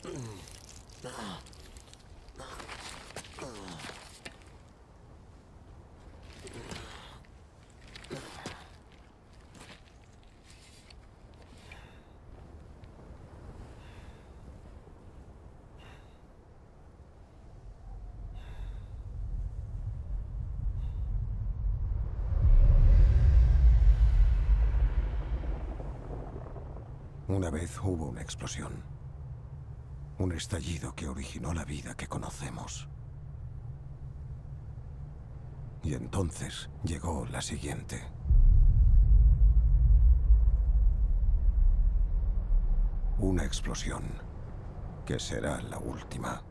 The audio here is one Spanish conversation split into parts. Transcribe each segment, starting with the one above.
Una vez hubo una explosión. Un estallido que originó la vida que conocemos. Y entonces llegó la siguiente. Una explosión que será la última.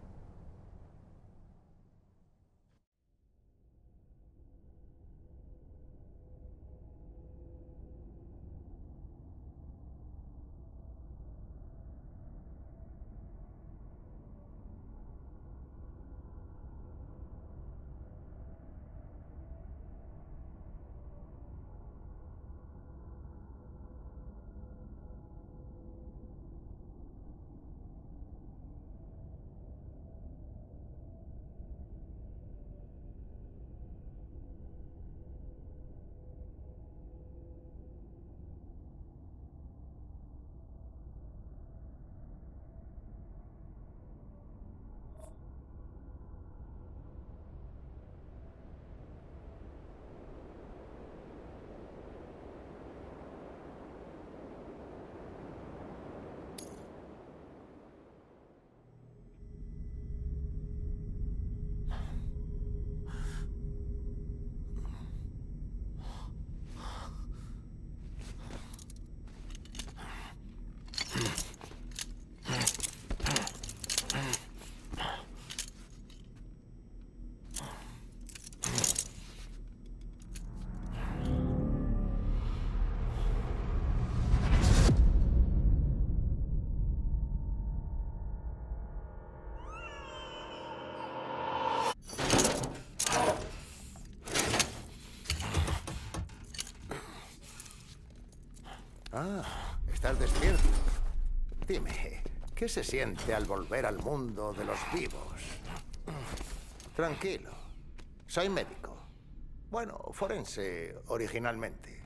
Ah, estás despierto. Dime, ¿qué se siente al volver al mundo de los vivos? Tranquilo, soy médico. Bueno, forense originalmente.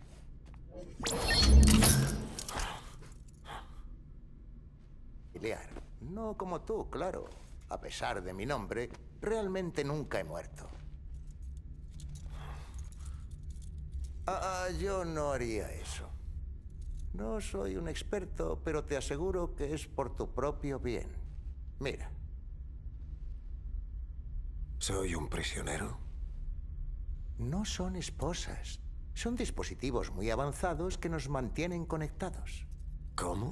Familiar. No como tú, claro. A pesar de mi nombre, realmente nunca he muerto. Yo no haría eso. No soy un experto, pero te aseguro que es por tu propio bien. Mira. ¿Soy un prisionero? No son esposas. Son dispositivos muy avanzados que nos mantienen conectados. ¿Cómo?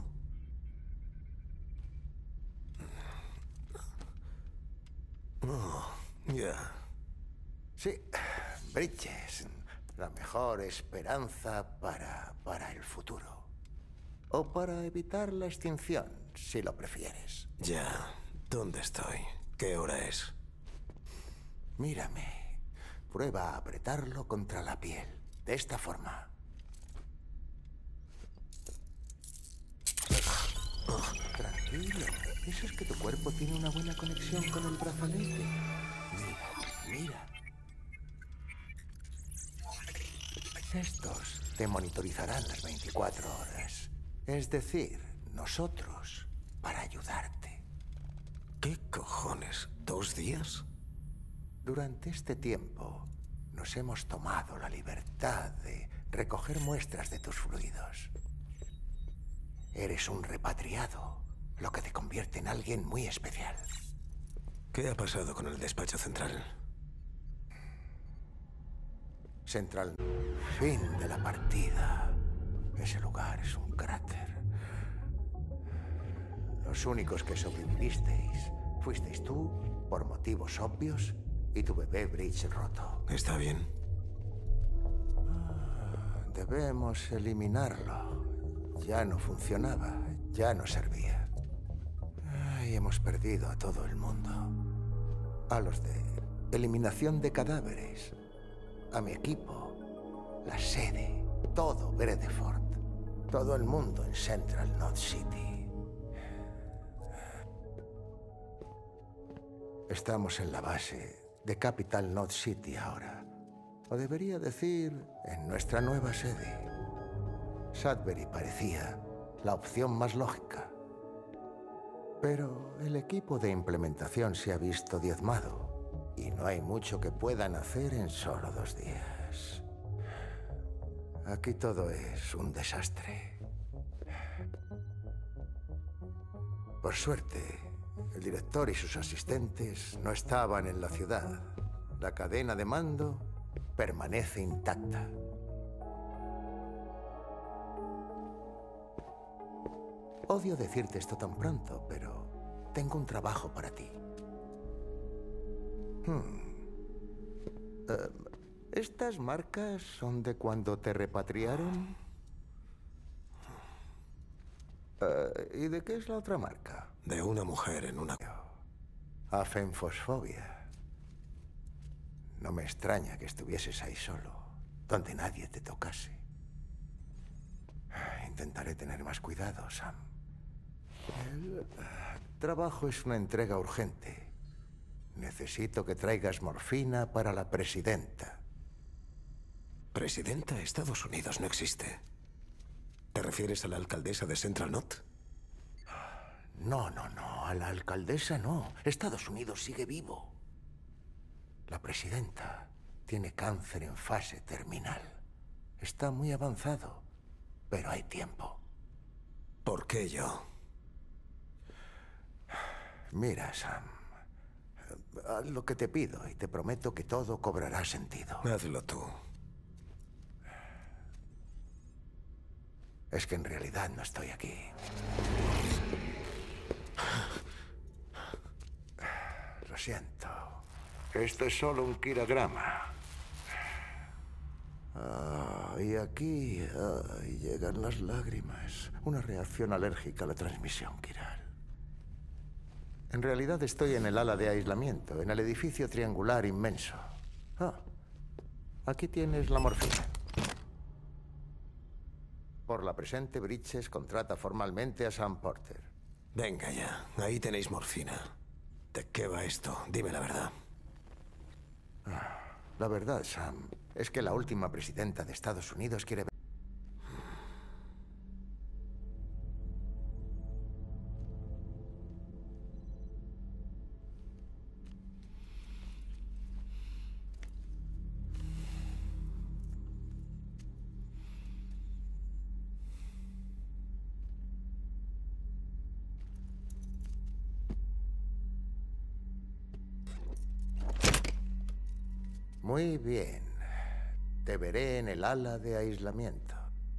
Oh, ya. Sí, Bridges. La mejor esperanza para el futuro. O para evitar la extinción, si lo prefieres. Ya. ¿Dónde estoy? ¿Qué hora es? Mírame. Prueba a apretarlo contra la piel. De esta forma. Tranquilo. Eso es que tu cuerpo tiene una buena conexión con el brazalete. Mira, mira. Estos te monitorizarán las 24 horas. Es decir, nosotros, para ayudarte. ¿Qué cojones? ¿2 días? Durante este tiempo, nos hemos tomado la libertad de recoger muestras de tus fluidos. Eres un repatriado, lo que te convierte en alguien muy especial. ¿Qué ha pasado con el despacho central? Central. Fin de la partida. Ese lugar es un cráter. Los únicos que sobrevivisteis fuisteis tú, por motivos obvios, y tu bebé Bridge roto. ¿Está bien? Debemos eliminarlo. Ya no funcionaba, ya no servía. Y hemos perdido a todo el mundo. A los de eliminación de cadáveres. A mi equipo, la sede, todo Bredeford, todo el mundo en Central Knot City. Estamos en la base de Capital Knot City ahora. O debería decir, en nuestra nueva sede. Sudbury parecía la opción más lógica. Pero el equipo de implementación se ha visto diezmado. Y no hay mucho que puedan hacer en solo 2 días. Aquí todo es un desastre. Por suerte, el director y sus asistentes no estaban en la ciudad. La cadena de mando permanece intacta. Odio decirte esto tan pronto, pero tengo un trabajo para ti. ¿Estas marcas son de cuando te repatriaron? ¿Y de qué es la otra marca? De una mujer en una... Afenfosfobia. No me extraña que estuvieses ahí solo, donde nadie te tocase. Intentaré tener más cuidado, Sam. El trabajo es una entrega urgente. Necesito que traigas morfina para la presidenta. Presidenta, Estados Unidos no existe. ¿Te refieres a la alcaldesa de Central Knot? No, a la alcaldesa no. Estados Unidos sigue vivo. La presidenta tiene cáncer en fase terminal. Está muy avanzado, pero hay tiempo. ¿Por qué yo? Mira, Sam, haz lo que te pido y te prometo que todo cobrará sentido. Hazlo tú. Es que en realidad no estoy aquí. Lo siento. Esto es solo un kiragrama. Y aquí llegan las lágrimas. Una reacción alérgica a la transmisión quiral. En realidad estoy en el ala de aislamiento, en el edificio triangular inmenso. Aquí tienes la morfina. Por la presente, Bridges contrata formalmente a Sam Porter. Venga ya, ahí tenéis morfina. ¿De qué va esto? Dime la verdad. La verdad, Sam, es que la última presidenta de Estados Unidos quiere ver... Muy bien. Te veré en el ala de aislamiento.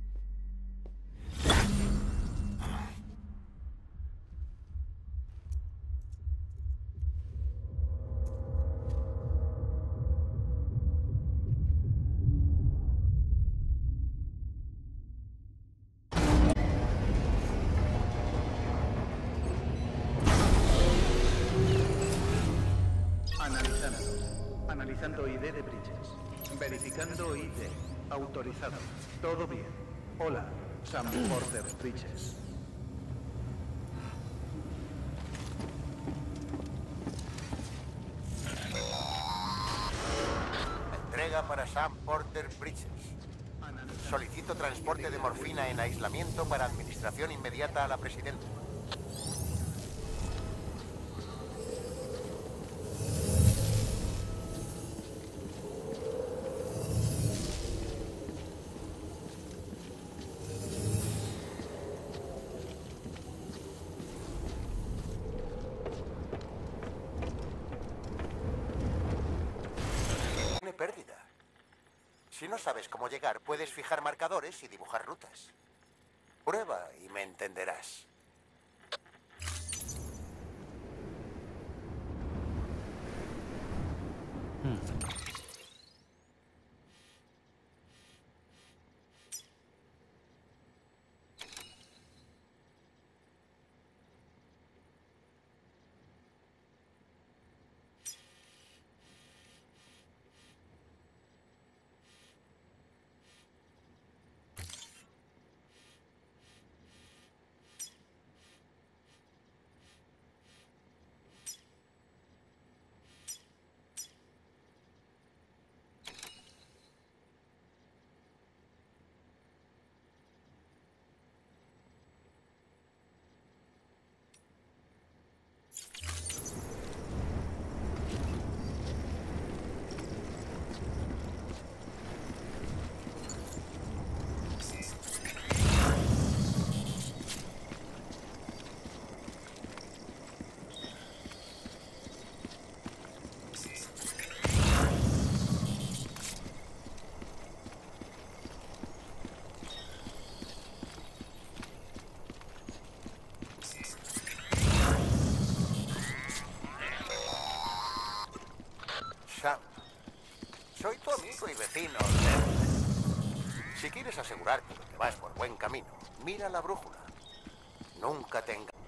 Analizando ID de Bridges. Verificando ID. Autorizado. Todo bien. Hola, Sam Porter Bridges. Entrega para Sam Porter Bridges. Solicito transporte de morfina en aislamiento para administración inmediata a la presidenta. Pérdida. Si no sabes cómo llegar, puedes fijar marcadores y dibujar rutas. Prueba y me entenderás. Sam, soy tu amigo y vecino, Desmond. Si quieres asegurarte de que vas por buen camino, mira la brújula. Nunca te engañes.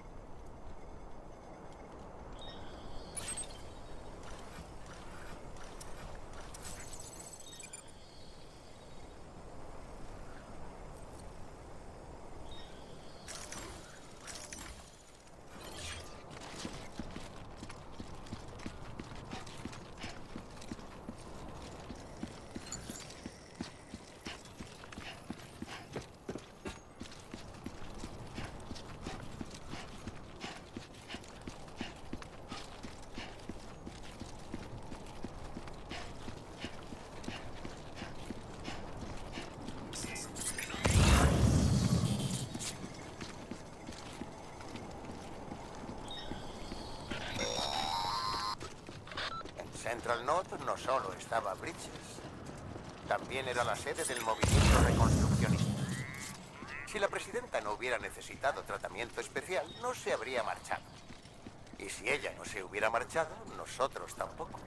Central North no solo estaba Bridges, también era la sede del movimiento reconstruccionista. Si la presidenta no hubiera necesitado tratamiento especial, no se habría marchado. Y si ella no se hubiera marchado, nosotros tampoco.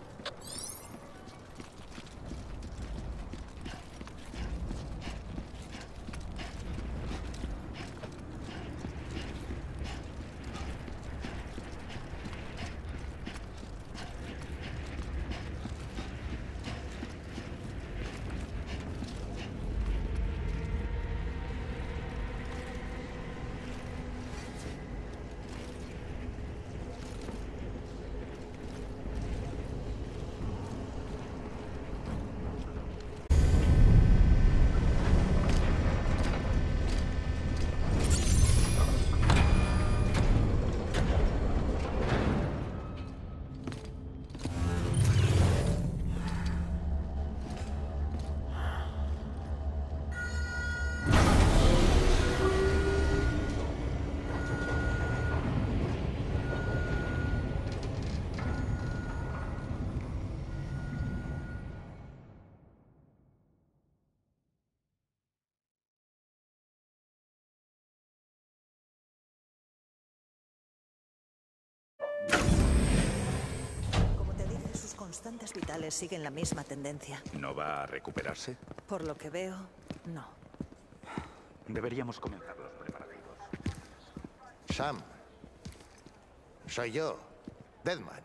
Como te dije, sus constantes vitales siguen la misma tendencia. ¿No va a recuperarse? Por lo que veo, no. Deberíamos comenzar los preparativos. Sam, soy yo, Deadman.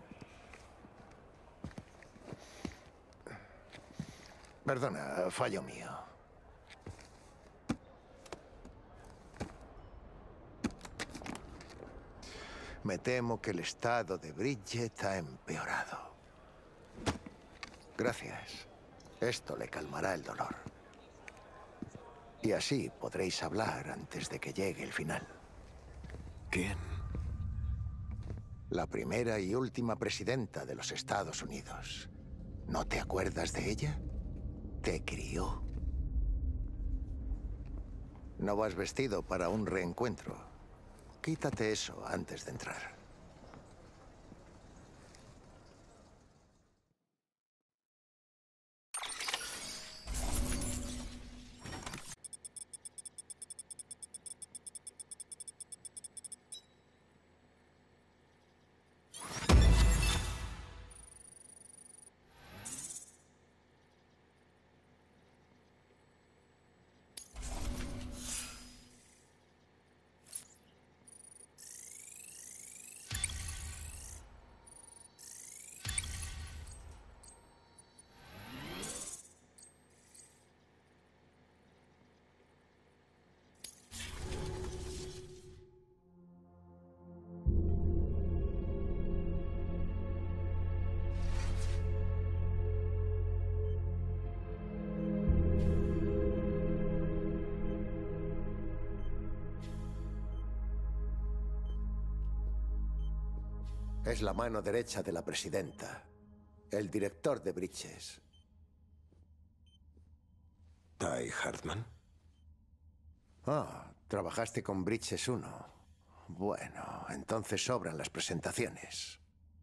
Perdona, fallo mío. Me temo que el estado de Bridget ha empeorado. Gracias. Esto le calmará el dolor. Y así podréis hablar antes de que llegue el final. ¿Quién? La primera y última presidenta de los Estados Unidos. ¿No te acuerdas de ella? Te crió. No vas vestido para un reencuentro. Quítate eso antes de entrar. Es la mano derecha de la presidenta. El director de Bridges. ¿Ty Hartman? Ah, trabajaste con Bridges 1. Bueno, entonces sobran las presentaciones.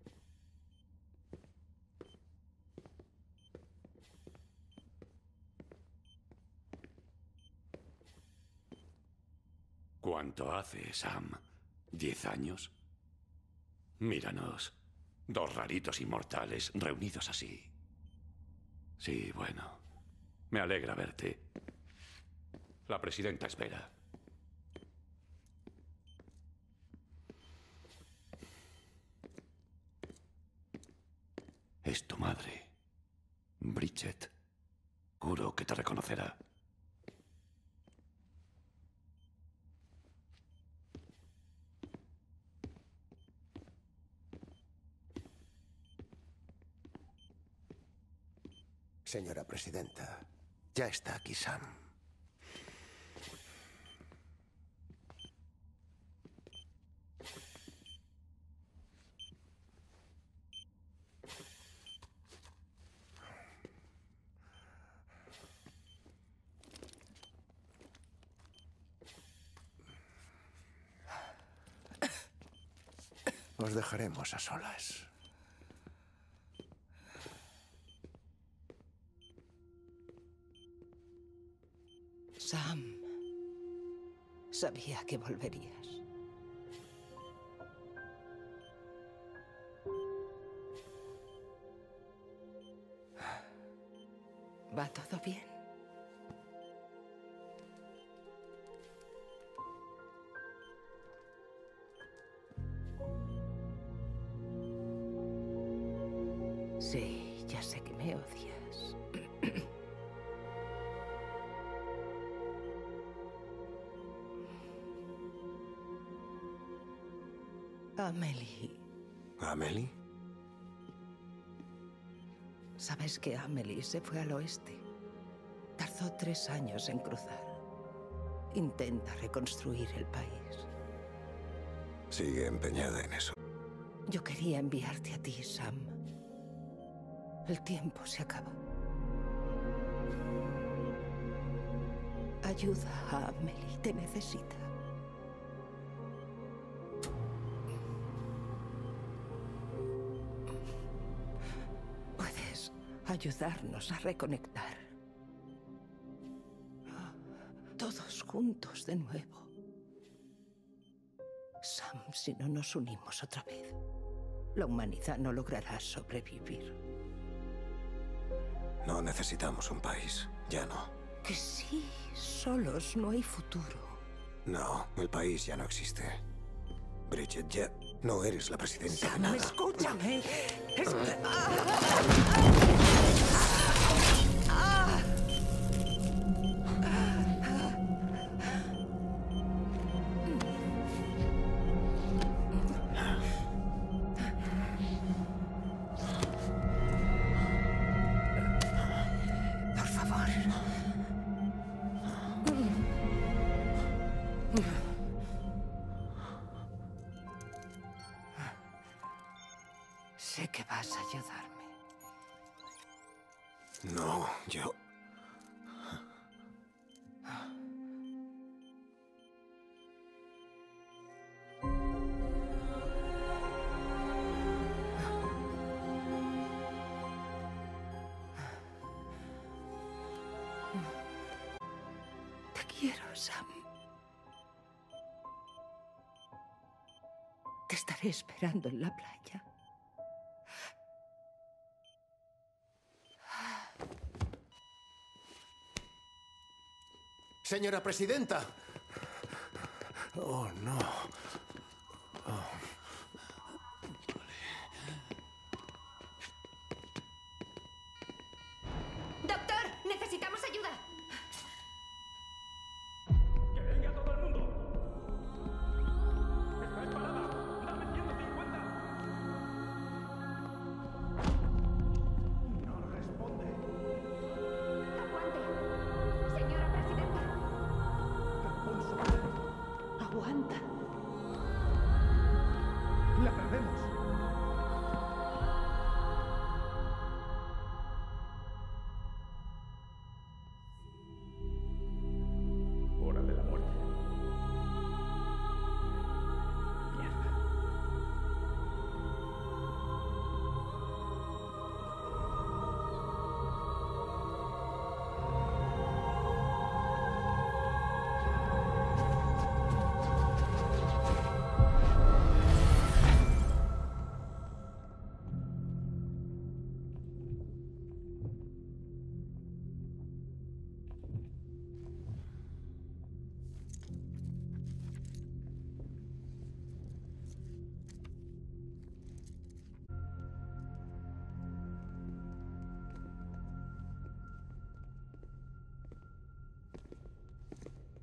¿Cuánto hace, Sam? ¿10 años? Míranos. Dos raritos inmortales reunidos así. Sí, bueno. Me alegra verte. La presidenta espera. Es tu madre, Bridget. Juro que te reconocerá. Señora presidenta, ya está aquí Sam. Os dejaremos a solas. Sam, sabía que volverías. ¿Va todo bien? Sí, ya sé que me odias. Amelie. ¿Amelie? ¿Sabes que Amelie se fue al oeste? Tardó 3 años en cruzar. Intenta reconstruir el país. Sigue empeñada en eso. Yo quería enviarte a ti, Sam. El tiempo se acaba. Ayuda a Amelie, te necesita. Puedes ayudarnos a reconectar. Todos juntos de nuevo. Sam, si no nos unimos otra vez, la humanidad no logrará sobrevivir. No necesitamos un país. Ya no. Que sí, solos no hay futuro. No, el país ya no existe. Bridget, ya no eres la presidenta de Sam, nada. escúchame. Por favor. Sé que vas a ayudarme. No, yo... Te quiero, Sam. Te estaré esperando en la playa. Señora presidenta. Oh, no. ¡Doctor! ¡Necesitamos ayuda! ¡Que venga todo el mundo! ¡Estáis parada! ¡Dame 150! No responde. ¡Aguante! Señora presidenta. Aguanta.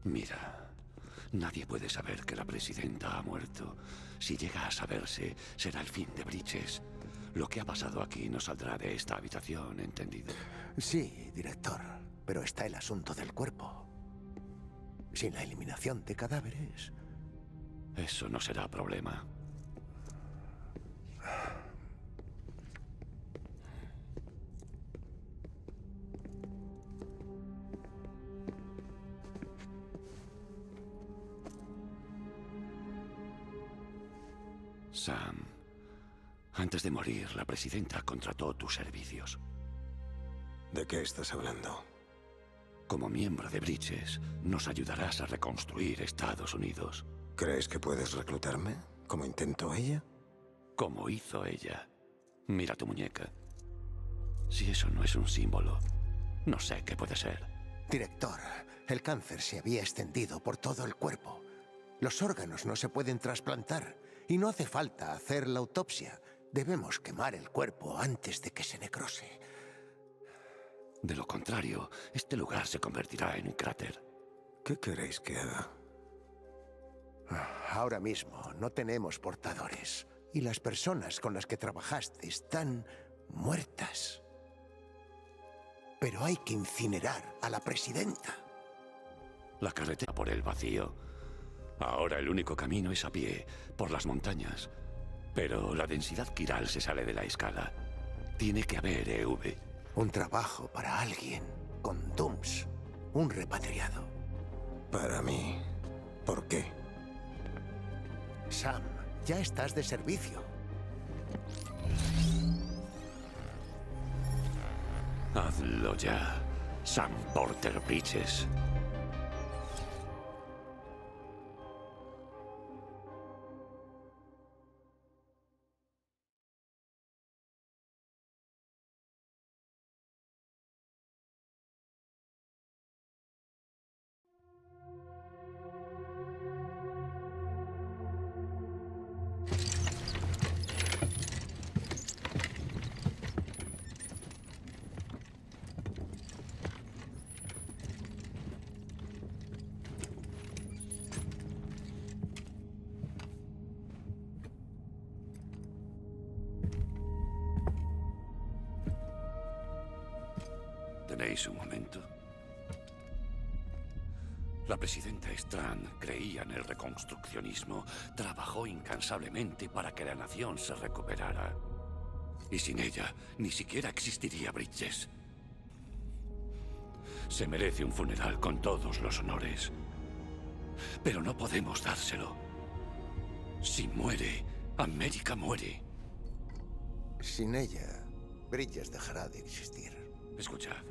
Mira, nadie puede saber que la presidenta ha muerto. Si llega a saberse, será el fin de Bridges. Lo que ha pasado aquí no saldrá de esta habitación, ¿entendido? Sí, director, pero está el asunto del cuerpo. Sin la eliminación de cadáveres... Eso no será problema. Sam, antes de morir, la presidenta contrató tus servicios. ¿De qué estás hablando? Como miembro de Bridges, nos ayudarás a reconstruir Estados Unidos. ¿Crees que puedes reclutarme, como intentó ella? Como hizo ella. Mira tu muñeca. Si eso no es un símbolo, no sé qué puede ser. Director, el cáncer se había extendido por todo el cuerpo. Los órganos no se pueden trasplantar y no hace falta hacer la autopsia. Debemos quemar el cuerpo antes de que se necrose. De lo contrario, este lugar se convertirá en un cráter. ¿Qué queréis que haga? Ahora mismo no tenemos portadores y las personas con las que trabajaste están muertas. Pero hay que incinerar a la presidenta. La carretera por el vacío. Ahora el único camino es a pie, por las montañas. Pero la densidad quiral se sale de la escala. Tiene que haber EV. Un trabajo para alguien con Dooms. Un repatriado. Para mí. ¿Por qué? Sam, ya estás de servicio. Hazlo ya, Sam Porter Bridges. ¿Tenéis un momento? La presidenta Strand creía en el reconstruccionismo. Trabajó incansablemente para que la nación se recuperara. Y sin ella, ni siquiera existiría Bridges. Se merece un funeral con todos los honores. Pero no podemos dárselo. Si muere, América muere. Sin ella, Bridges dejará de existir. Escuchad.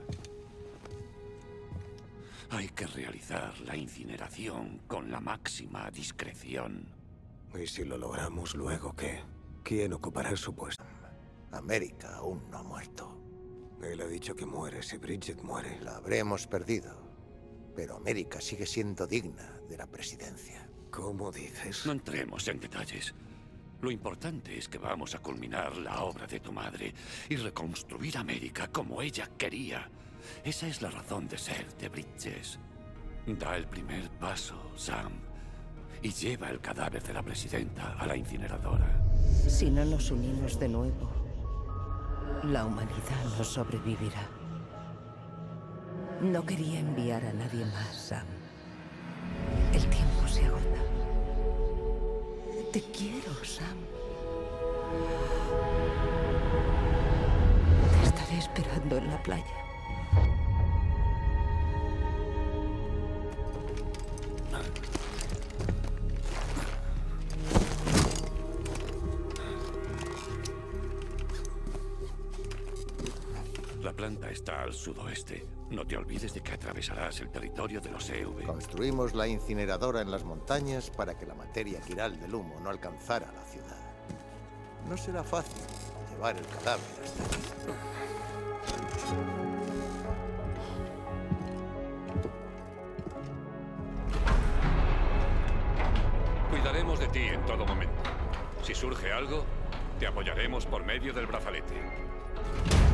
Hay que realizar la incineración con la máxima discreción. ¿Y si lo logramos luego qué? ¿Quién ocupará su puesto? América aún no ha muerto. Él ha dicho que muere si Bridget muere. La habremos perdido. Pero América sigue siendo digna de la presidencia. ¿Cómo dices? No entremos en detalles. Lo importante es que vamos a culminar la obra de tu madre y reconstruir América como ella quería. Esa es la razón de ser de Bridges. Da el primer paso, Sam, y lleva el cadáver de la presidenta a la incineradora. Si no nos unimos de nuevo, la humanidad no sobrevivirá. No quería enviar a nadie más, Sam. El tiempo se agota. Te quiero, Sam. Te estaré esperando en la playa. La planta está al sudoeste. No te olvides de que atravesarás el territorio de los EV. Construimos la incineradora en las montañas para que la materia quiral del humo no alcanzara la ciudad. No será fácil llevar el cadáver hasta aquí. Cuidaremos de ti en todo momento. Si surge algo, te apoyaremos por medio del brazalete.